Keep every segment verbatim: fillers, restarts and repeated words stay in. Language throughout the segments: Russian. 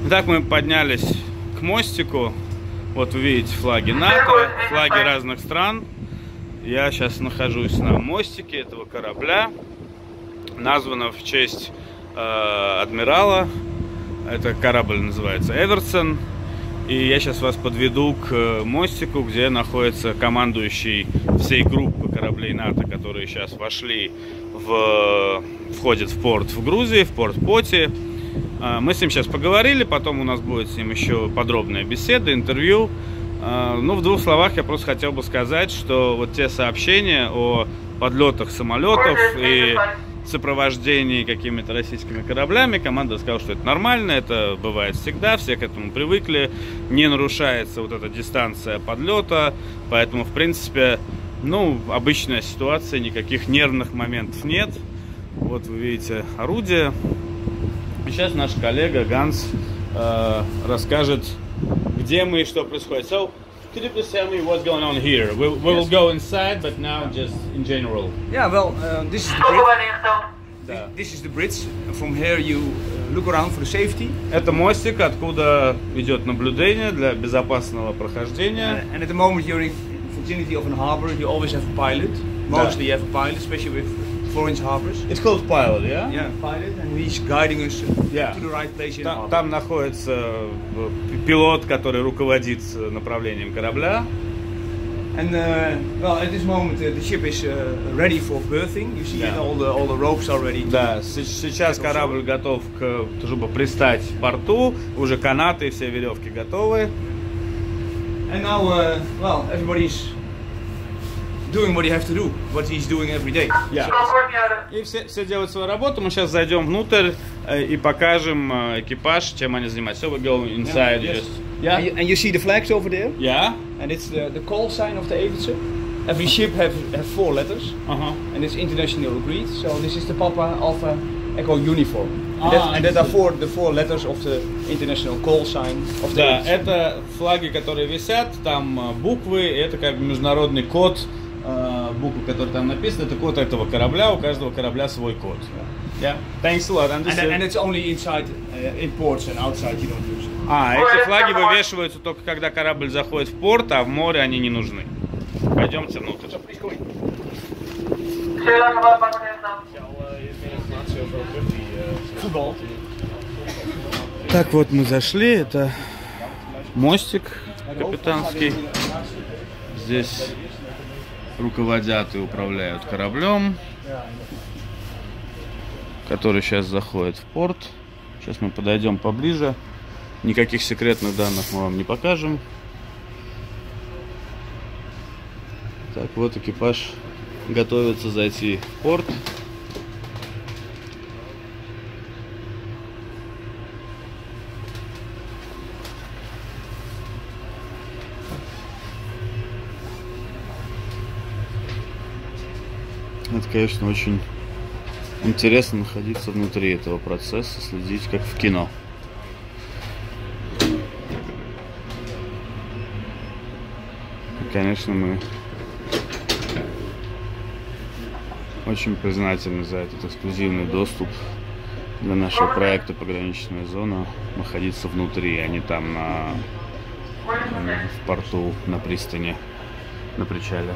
Итак, мы поднялись к мостику. Вот вы видите флаги НАТО, флаги разных стран. Я сейчас нахожусь на мостике этого корабля, названного в честь э, адмирала. Это корабль называется Эверсон. И я сейчас вас подведу к мостику, где находится командующий всей группы кораблей НАТО, которые сейчас вошли в, входят в порт в Грузии, в порт Поти. Мы с ним сейчас поговорили, потом у нас будет с ним еще подробная беседа, интервью. Ну, в двух словах я просто хотел бы сказать, что вот те сообщения о подлетах самолетов и сопровождении какими-то российскими кораблями, команда сказала, что это нормально, это бывает всегда, все к этому привыкли, не нарушается вот эта дистанция подлета, поэтому, в принципе, ну, обычная ситуация, никаких нервных моментов нет. Вот вы видите орудие. И сейчас наш коллега Ганс э, расскажет, где мы и что происходит. So, could you please tell me what's going on here? We, we will go inside, but now just in general. Yeah, well, uh, this is the bridge. This is the bridge. From here you uh, look around for the safety. Это мостик, откуда идет наблюдение для безопасного прохождения. Uh, and at the moment you're in vicinity of an harbor, you always have a pilot. Mostly you have a pilot, especially with four-inch harbors. It's called pilot, yeah? Yeah, pilot, and he's guiding us yeah. to the right place in the harbor. Там находится пилот, который руководит направлением корабля. And uh, well, at this moment uh, the ship is uh, ready for berthing. You see, yeah. it, all the all the ropes are ready. Да, сейчас корабль готов к, чтобы пристать в порту. Уже канаты и все веревки готовы. And now, uh, well, everybody's doing what you have to do, what he's doing every day. Yeah. И все, все делают свою работу. Мы сейчас зайдем внутрь э, и покажем э, экипаж, чем они занимаются. So we go inside. Yeah, yes. Just, yeah. And you, and you see the flags over there? Yeah. And it's the, the call sign of the Everson. Every ship have, have four letters. Uh-huh. And it's international agreed. So this is the Papa Alpha Echo uniform. Ah, and, that, and that are four, the four letters of the international call sign of the Да, Everson. это флаги, которые висят, там буквы, это как бы международный код. Буквы, которые там написаны, это код этого корабля, у каждого корабля свой код. Yeah. Thanks a lot. And, and it's only inside uh, in ports and outside you don't use it. А, эти флаги вывешиваются только когда корабль заходит в порт, а в море они не нужны. Пойдемте внутрь. Так вот мы зашли, это мостик капитанский. Здесь руководят и управляют кораблем, который сейчас заходит в порт. Сейчас мы подойдем поближе. Никаких секретных данных мы вам не покажем. Так, вот экипаж готовится зайти в порт. Это, конечно, очень интересно находиться внутри этого процесса, следить как в кино. И, конечно, мы очень признательны за этот эксклюзивный доступ для нашего проекта «Пограничная зона», находиться внутри, а не там на, в порту, на пристани, на причале.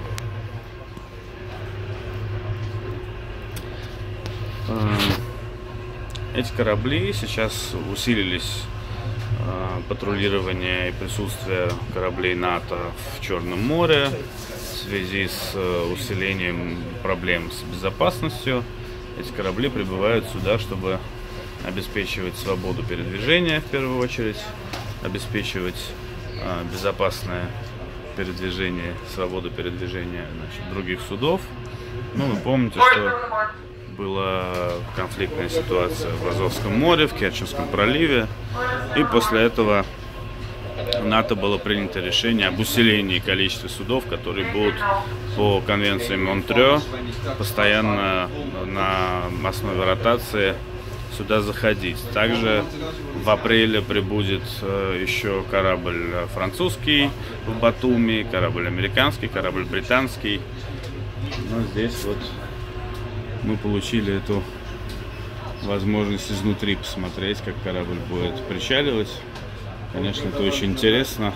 Эти корабли сейчас усилились, патрулирование и присутствие кораблей НАТО в Черном море в связи с усилением проблем с безопасностью. Эти корабли прибывают сюда, чтобы обеспечивать свободу передвижения в первую очередь, обеспечивать безопасное передвижение, свободу передвижения, значит, других судов. Ну, вы помните, что была конфликтная ситуация в Азовском море, в Керченском проливе, и после этого НАТО было принято решение об усилении количества судов, которые будут по конвенции Монтрео постоянно на основе ротации сюда заходить. Также в апреле прибудет еще корабль французский в Батуми, корабль американский, корабль британский. Но здесь вот мы получили эту возможность изнутри посмотреть, как корабль будет причаливать. Конечно, это очень интересно.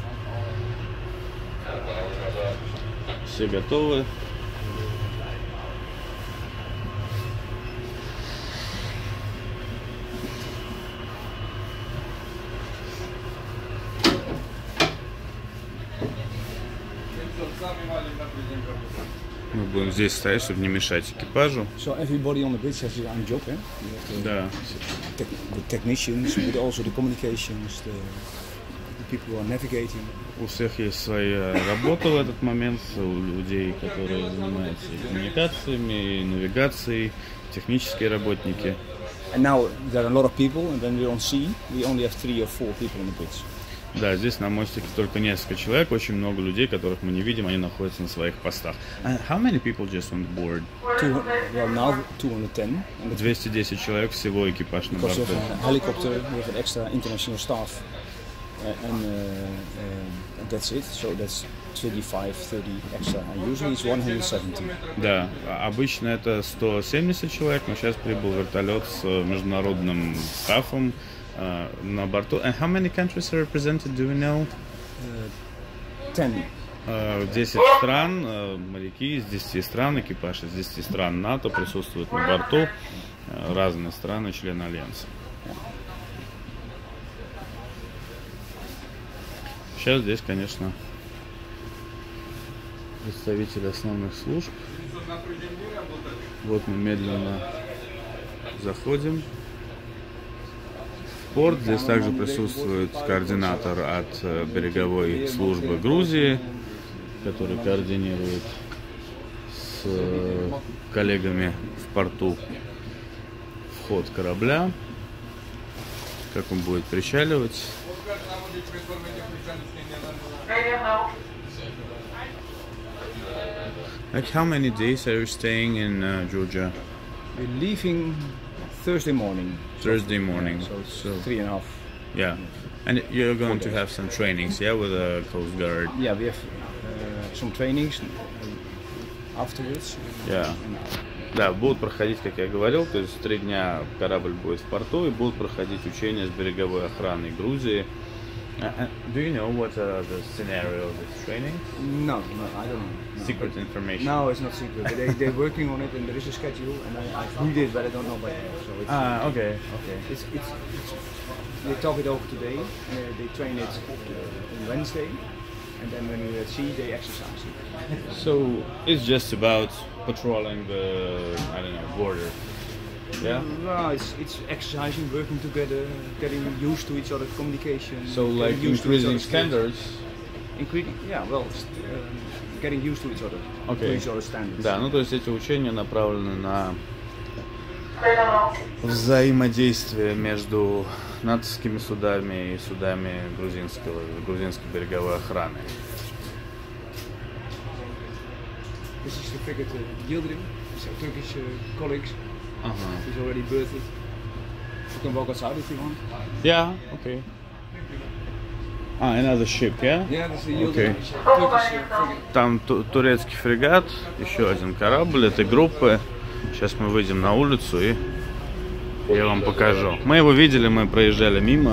Все готовы. Мы будем здесь стоять, чтобы не мешать экипажу. So everybody on the bridge has their own job, eh? Да. The, the technicians, but also the communications, the, the people who are navigating. У всех есть своя работа в этот момент, у людей, которые занимаются и коммуникациями, и навигацией, технические работники. And now there are a lot of people, and when we're on sea, we only have three or four people on the bridge. Да, здесь на мостике только несколько человек, очень много людей, которых мы не видим, они находятся на своих постах. And how many people just on board? Two, well, now two hundred ten. двести десять человек всего экипаж на Because борту. we have a helicopter, we have an extra international staff, uh, and, uh, uh, and that's it. So that's twenty-five, thirty extra, and usually it's one hundred seventy. Да, обычно это сто семьдесят человек, но сейчас прибыл вертолет с международным стафом uh, на борту. And how many countries are represented, do we know? Uh, ten. десять стран, моряки из десяти стран, экипаж из десяти стран НАТО присутствует на борту, разные страны, члены Альянса. Сейчас здесь, конечно, представители основных служб. Вот мы медленно заходим в порт. Здесь также присутствует координатор от береговой службы Грузии, который координирует с коллегами в порту вход корабля, как он будет причаливать. Like how many days are you staying in uh, Georgia? We're leaving Thursday morning. Thursday morning. Yeah, so it's So, three and a half. yeah. And you're going to have some trainings, yeah, with the Coast Guard. Yeah, we have uh, some trainings afterwards. Yeah. Да, будут проходить, как я говорил, то есть три дня корабль будет в порту и будут проходить учения с береговой охраной Грузии. Uh, do you know what are the scenario of this training? No, no, I don't know. Secret information. No, it's not secret. But they, they're working on it, and there is a schedule, and I, I read it, but I don't know by now. So it's, Ah, okay, okay. it's, it's, it's, they talk it over today, and uh, they train it uh, on Wednesday, and then when we're at sea, they exercise it. So it's just about patrolling the, I don't know, border. Yeah. No, it's it's exercising, working together, getting used to each other, communication. So like getting used to each increasing other's skills. standards. Increasing, yeah, well, um, getting used to each other, Okay. to each other's standards. Да, ну то есть эти учения направлены на взаимодействие между натовскими судами и судами грузинского, грузинской береговой охраны. This is the frigate uh, Yildirim, it's our Turkish uh, colleagues. Ага. He's already berthed. You can walk outside if you want. Yeah, okay. Ah, another ship, yeah? Yeah, this is the Yildirim, Okay. it's a Turkish uh, frigate. Там ту- турецкий фрегат, еще один корабль этой группы. Сейчас мы выйдем на улицу и я вам покажу. Мы его видели, мы проезжали мимо.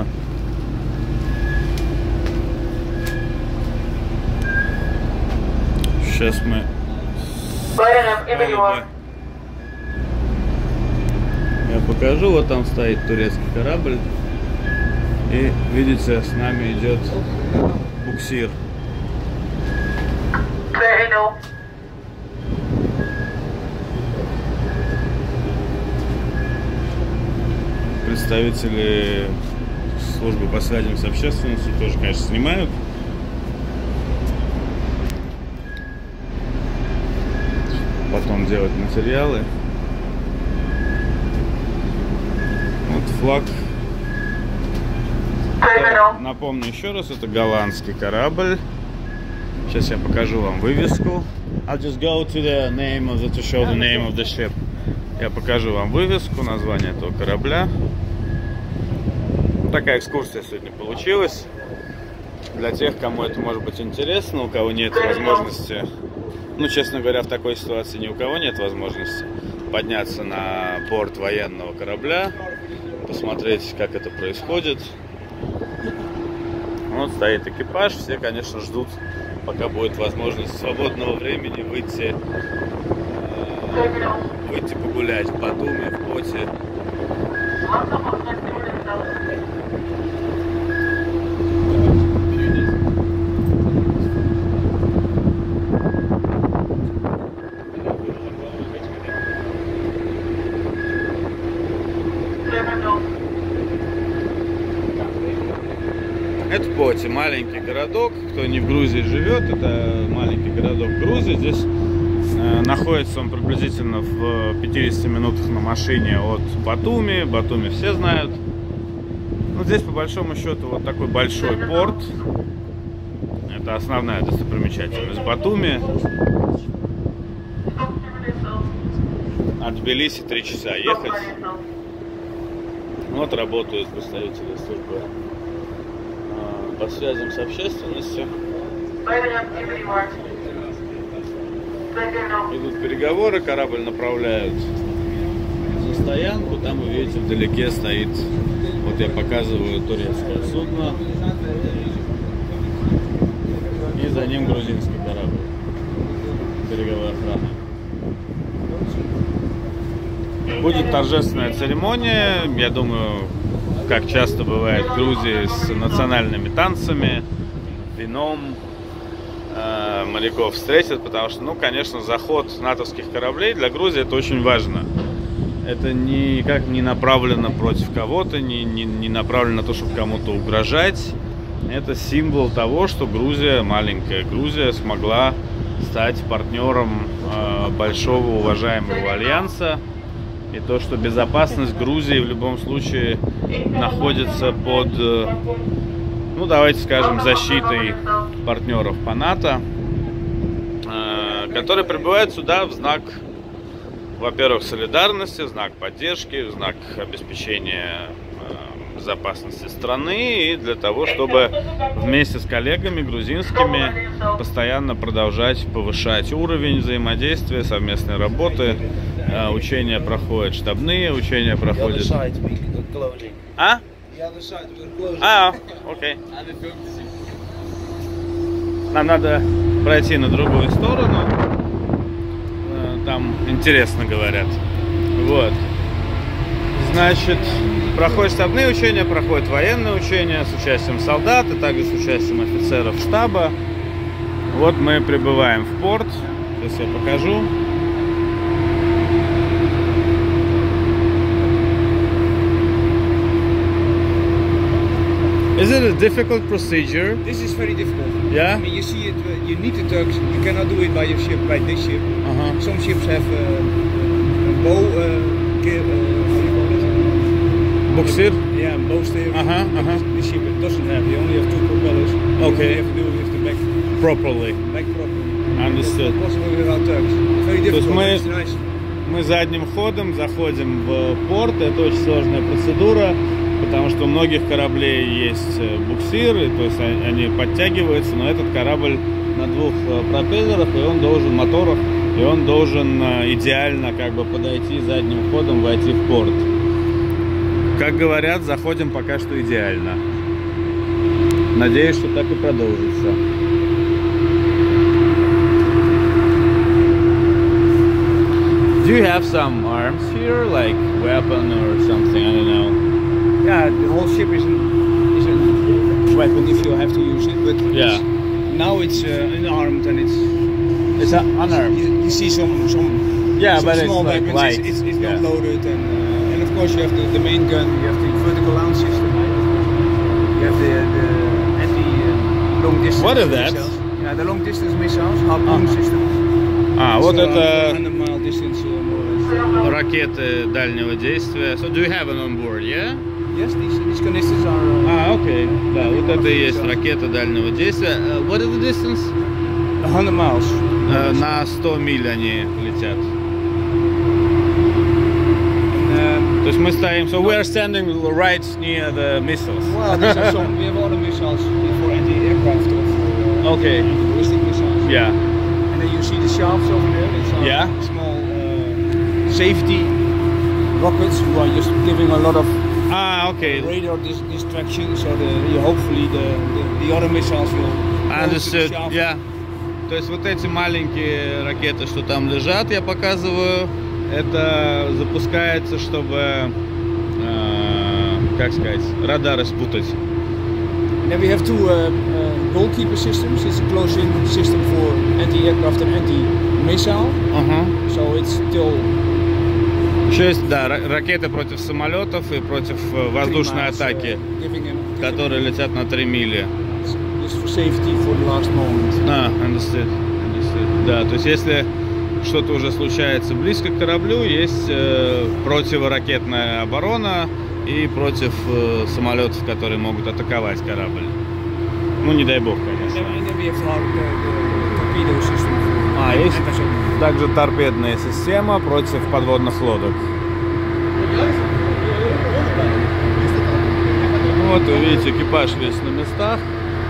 Сейчас мы с палубы. Я покажу, вот там стоит турецкий корабль. И видите, с нами идет буксир. Представители службы по связям с общественностью тоже, конечно, снимают. Потом делать материалы. Вот флаг. Это, напомню еще раз, это голландский корабль. Сейчас я покажу вам вывеску. I'll just go to the name of the, to show the name of the ship. Я покажу вам вывеску, название этого корабля. Такая экскурсия сегодня получилась. Для тех, кому это может быть интересно, у кого нет возможности, ну, честно говоря, в такой ситуации ни у кого нет возможности, подняться на борт военного корабля, посмотреть, как это происходит. Вот стоит экипаж, все, конечно, ждут, пока будет возможность свободного времени выйти, э, выйти погулять в Батуми, в Поте. Это Поти, маленький городок. Кто не в Грузии живет, это маленький городок Грузии. Здесь э, находится он приблизительно в пятидесяти минутах на машине от Батуми. Батуми все знают. Ну, здесь по большому счету вот такой большой порт. Это основная достопримечательность Батуми. От Тбилиси три часа ехать. Вот работают представители службы по связям с общественностью. Идут переговоры, корабль направляют за стоянку. Там вы видите, вдалеке стоит, вот я показываю, турецкое судно. И за ним грузинский корабль береговой охраны. Будет торжественная церемония, я думаю, как часто бывает в Грузии, с национальными танцами, вином. Э, моряков встретят, потому что, ну, конечно, заход натовских кораблей для Грузии это очень важно. Это никак не направлено против кого-то, не, не, не направлено на то, чтобы кому-то угрожать. Это символ того, что Грузия, маленькая Грузия, смогла стать партнером э, большого уважаемого альянса. И то, что безопасность Грузии в любом случае находится под, ну, давайте скажем, защитой партнеров по НАТО, которые прибывают сюда в знак, во-первых, солидарности, в знак поддержки, в знак обеспечения безопасности страны и для того, чтобы вместе с коллегами грузинскими постоянно продолжать повышать уровень взаимодействия, совместной работы. Учения проходят штабные, учения проходят... А? А, окей. Нам надо пройти на другую сторону. Там интересно говорят. Вот. Значит, проходят штабные учения, проходят военные учения с участием солдат, и также с участием офицеров штаба. Вот мы прибываем в порт. Сейчас я покажу. Is it a difficult procedure? This is very difficult. Yeah? I mean, you see it, uh, you need the tugs, you cannot do it by your ship, by this ship. Uh-huh. Some ships have uh, a bow, uh, gear, uh, how do you call it? Buxir? Yeah, bow steering. Uh-huh, uh-huh. This ship it doesn't have, you only have two propellers. Okay. You have to do it with the back. Properly. Back properly. Understood. It's possible without tugs. It's very difficult, мы, it's nice. Мы задним ходом заходим в порт, это очень сложная процедура. Потому что у многих кораблей есть буксиры, то есть они подтягиваются, но этот корабль на двух пропеллерах, и он должен, моторах, и он должен идеально как бы подойти задним ходом, войти в порт. Как говорят, заходим пока что идеально. Надеюсь, что так и продолжится. Do you have some arms here, like weapon or something? I don't know. Yeah, the whole ship is, an, is a weapon if you have to use it, but Yeah. it's, now it's uh, unarmed and it's It's an unarmed. you, you see some some, Yeah, some but it's small like weapons. light. It's, it's, it's not Yeah. loaded, and uh, and of course you have the, the main gun. You have the vertical launch system. You have the the anti uh, long distance. What is that? missiles. Yeah, the long distance missiles, harpoon Ah. system. А, вот So, uh, это one hundred mile distance, uh, more or less. ракеты дальнего действия. So do you have it on board, yeah? Yes, these these canisters are. Uh, А, окей. Да, вот это и есть ракета дальнего действия. Uh, what is the distance? one hundred miles. Uh, на сто миль они летят. And, То есть мы стоим, so we are standing right near the missiles. uh, well, these are some. We have other missiles for anti-aircraft or for uh, Okay. ballistic missiles. Yeah. And then you see the shafts over there. It's uh, Yeah. small uh, safety rockets who are just giving a lot of Ah, okay. radar dis distraction, so the, hopefully the, the, the other missiles will go to the Understood. shaft. Yeah. То есть вот эти маленькие ракеты, что там лежат, я показываю, это запускается, чтобы, э, как сказать, радары спутать. Then we have two uh, uh, goalkeeper systems. It's a close-in system for anti-aircraft and anti-missile. Ага. So it's still Еще есть, да, ракеты против самолетов и против воздушной miles, атаки, uh, giving them, которые летят на три мили. just for safety for the last moment. А, understood, understood. Да, то есть если что-то уже случается близко к кораблю, есть э, противоракетная оборона и против э, самолетов, которые могут атаковать корабль. Ну, не дай бог, конечно. And then we have our, the, the torpedo system for А, есть anti-submarine. также торпедная система против подводных лодок. Вот, вы видите, экипаж весь на местах.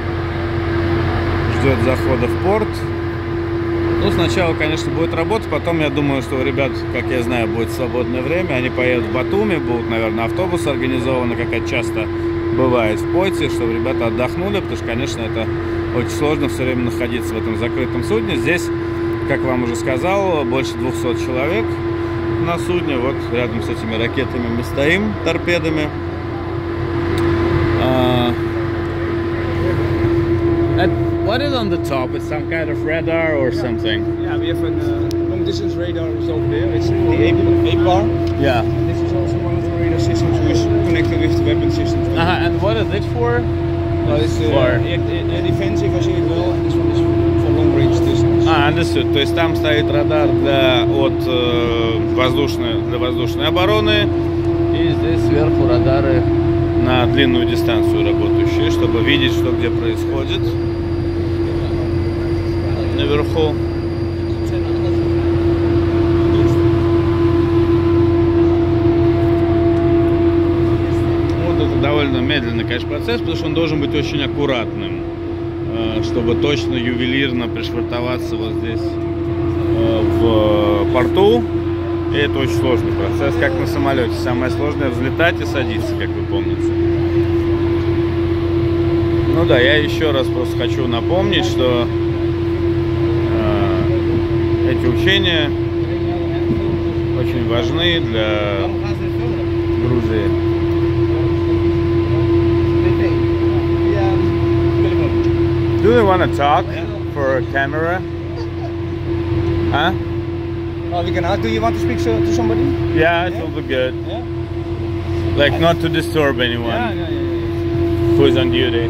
Ждет захода в порт. Ну, сначала, конечно, будет работать, потом, я думаю, что у ребят, как я знаю, будет свободное время. Они поедут в Батуми, будут, наверное, автобусы организованы, как это часто бывает в Пойте, чтобы ребята отдохнули, потому что, конечно, это очень сложно все время находиться в этом закрытом судне. Здесь, как вам уже сказал, больше двухсот человек на судне. Вот рядом с этими ракетами мы стоим, торпедами. Uh, and what is on the top? It's some kind of radar or something? Yeah, we have a uh, long distance radar is over there. It's the A bar. Yeah. And this is also one of the radar systems which is connected with the weapon systems. Uh -huh. And what is it for? Well, it's uh, For- air, air defensive, I say it well, and this one is for long range distance. А, understood. То есть там стоит радар для, от, э, воздушной, для воздушной обороны. И здесь сверху радары на длинную дистанцию работающие, чтобы видеть, что где происходит. Наверху. Вот это довольно медленный, конечно, процесс, потому что он должен быть очень аккуратным, э, чтобы точно ювелирно пришвартоваться вот здесь э, в порту. И это очень сложный процесс, как на самолете. Самое сложное взлетать и садиться, как вы помните. Ну да, я еще раз просто хочу напомнить, что э, эти учения очень важны для Грузии. Do they want to talk for a camera? Huh? Oh, we can ask. Do you want to speak so, to somebody? Yeah, it will be good. Yeah. Like not to disturb anyone Yeah, yeah, yeah. who is on duty.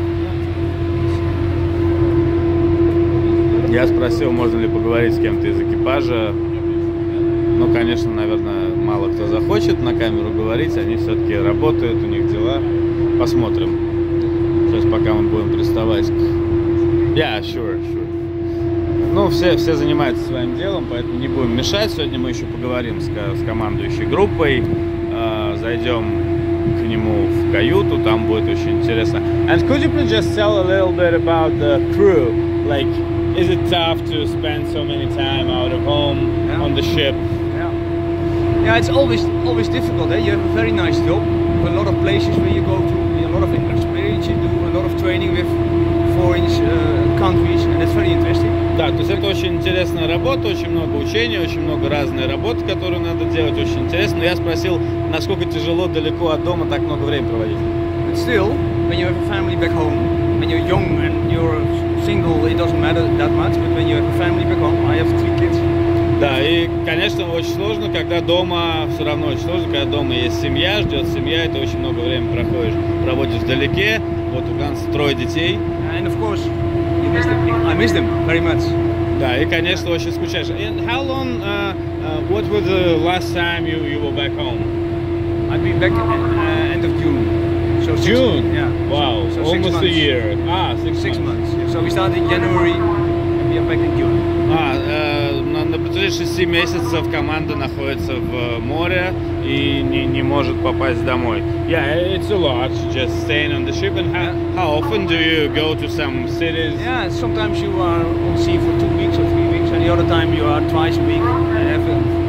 Я спросил, можно ли поговорить с кем-то из экипажа. Ну, конечно, наверное, мало кто захочет на камеру говорить. Они все-таки работают, у них дела. Посмотрим. Сейчас пока мы будем приставать к... Yeah, sure, sure. Ну, все, все занимаются своим делом, поэтому не будем мешать. Сегодня мы еще поговорим с, с командующей группой. Э, зайдем к нему в каюту, там будет очень интересно. And could you please just tell a little bit about the crew? Like, is it tough to spend so many time out of home Yeah. on the ship? Yeah. Yeah, it's always always difficult. Eh? You have a very nice job, a lot of places where you go to, a lot of experience you do, a lot of training with foreign uh, countries, and that's very interesting. Да, то есть это очень интересная работа, очень много учений, очень много разной работы, которую надо делать, очень интересно. Но я спросил, насколько тяжело далеко от дома так много времени проводить. But still, when you have a family back home, when you're young and you're single, it doesn't matter that much. But when you have a family back home, I have three kids. Да, и, конечно, очень сложно, когда дома, все равно очень сложно, когда дома есть семья, ждет семья, и ты очень много времени проходишь, проводишь вдалеке. Вот у нас трое детей. And of course, you miss them. I miss them very much. Да, и, конечно, очень скучаешь. And how long, uh, uh, what was the last time you, you were back home? I'll be back uh, end of June. So six, June? Yeah. Wow, So, so six almost months. a year. Ah, six, Six months. months. Yeah. So we started in January, and we are back in June. А, э, на, на протяжении шести месяцев команда находится в море и не, не может попасть домой. Yeah, it's a lot just staying on the ship. And how, how often do you go to some cities? Yeah, sometimes you are on sea for two weeks or three weeks, and the other time you are twice a week. And have a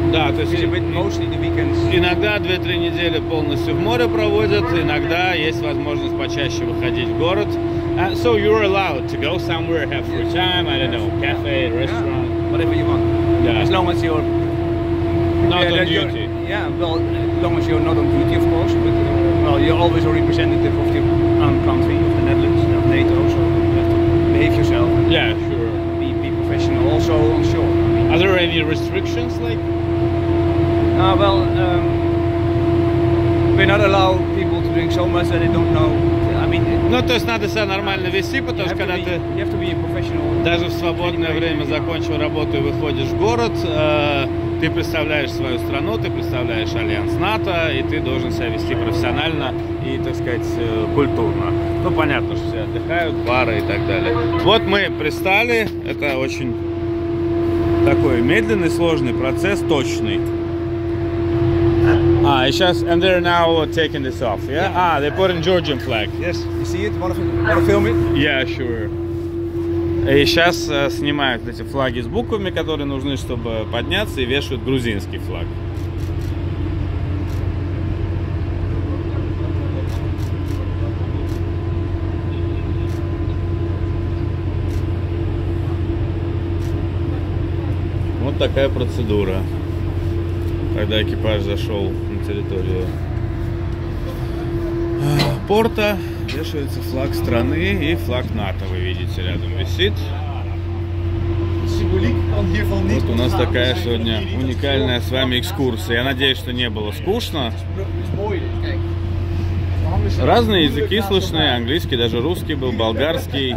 Да, то есть Visit with mostly the weekends. иногда две-три недели полностью в море проводят, иногда есть возможность почаще выходить в город. Uh, so you're allowed to go somewhere, have free time, I don't know, cafe, restaurant. Yeah, whatever you want. Yeah. As long as you're Not yeah, on that you're- duty. Yeah, well, as long as you're not on duty, of course. But uh, well, you're always a representative of the own country, of the Netherlands, of NATO. So you have to behave yourself. And Yeah, sure. be, be professional. Also on shore. I mean, Are there any restrictions like? uh, well, um, we're not allow people to drink so much that they don't know. I mean, Ну, то есть надо себя нормально вести, you потому have, что to когда be, ты you have to be a professional. даже в свободное время закончил работу и выходишь в город, э, ты представляешь свою страну, ты представляешь альянс НАТО, и ты должен себя вести профессионально и, так сказать, э, культурно. Ну, понятно, что все отдыхают, бары и так далее. Вот мы пристали, это очень такой медленный, сложный процесс, точный. А, и сейчас, and they're now taking this off, yeah? Ah, they put in Georgian flag. Yes, you see it. Want to, want to film it? Yeah, sure. И сейчас э, снимают эти флаги с буквами, которые нужны, чтобы подняться, и вешают грузинский флаг. Вот такая процедура, когда экипаж зашел на территорию порта. Вешается флаг страны и флаг НАТО, вы видите, рядом висит. Вот у нас такая сегодня уникальная с вами экскурсия. Я надеюсь, что не было скучно. Разные языки слышны, английский, даже русский был, болгарский,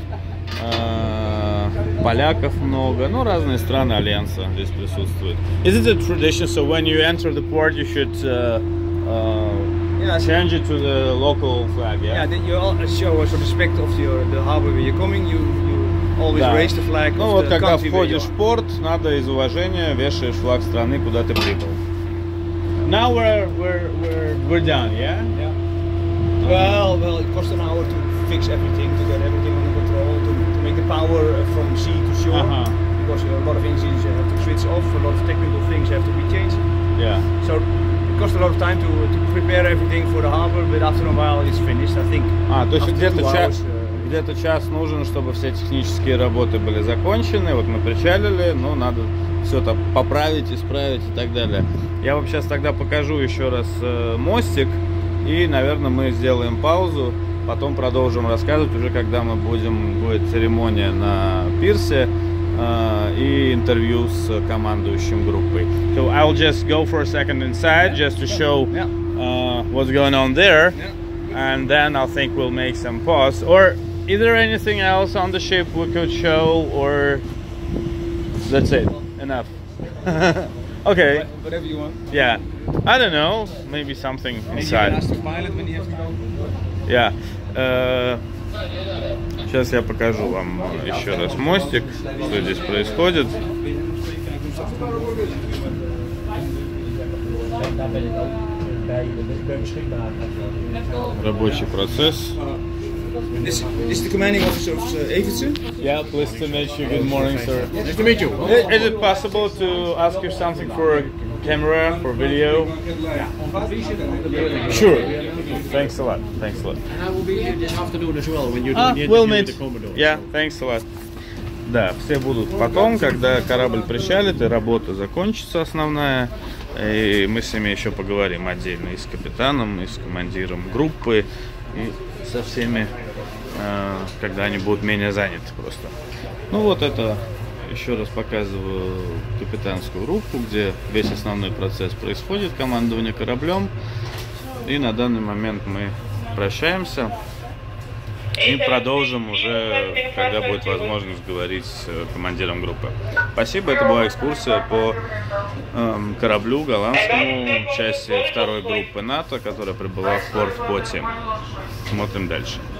э, поляков много, ну разные страны альянса здесь присутствуют. Is it a tradition, so when you enter the port you should uh, uh, Yeah, change it to the local flag, yeah? yeah. Then you all show us respect of your the harbor where you're coming. You you always Да. raise the flag Ну of вот the когда country where you входишь are. в порт, надо из уважения вешаешь флаг страны, куда ты прибыл. Now we're we're we're we're done, yeah? Yeah. Well, well, it costs an hour to fix everything, to get everything under control, to, to make the power uh, from sea to shore. Uh-huh. Because a lot of engines you have to switch off, a lot of technical things have to be changed. Yeah. So it costs a lot of time to, to prepare everything for the harbor, but after a while it's finished, I think. А, то есть After где-то two час, hours, uh, где-то час нужен, чтобы все технические работы были закончены. Вот мы причалили, ну надо все это поправить, исправить и так далее. Я вам сейчас тогда покажу еще раз э, мостик, и, наверное, мы сделаем паузу, потом продолжим рассказывать уже, когда мы будем, будет церемония на пирсе э, и интервью с командующим группой. So I'll just go for a second inside, just to show Yeah. uh, what's going on there. Yeah. And then I think we'll make some pause. Or is there anything else on the ship we could show, or that's it? Enough. Okay. Whatever you want. Yeah. I don't know. Maybe something Maybe you can inside. ask the pilot when he has to go. Yeah. Э, Сейчас я покажу вам еще раз мостик, что здесь происходит. Рабочий процесс. This, this is the commanding officer of uh, Evertsen. Yeah, pleased to meet you. Good morning, sir. Nice to meet you. Is, is it possible to ask you something for a camera, for video? Sure. Thanks a lot. Thanks a lot. And I will be here this afternoon as well when you're Ah, doing the we'll interview meet. with the Commodore. Yeah, thanks a lot. Да, все будут потом, когда корабль причалит и работа закончится основная. И мы с ними еще поговорим отдельно и с капитаном, и с командиром группы, и со всеми, э, когда они будут менее заняты просто. Ну вот это, еще раз показываю капитанскую рубку, где весь основной процесс происходит, командование кораблем. И на данный момент мы прощаемся. И продолжим уже, когда будет возможность говорить с командиром группы. Спасибо, это была экскурсия по эм, кораблю голландскому, части второй группы НАТО, которая прибыла в порт Поти. Смотрим дальше.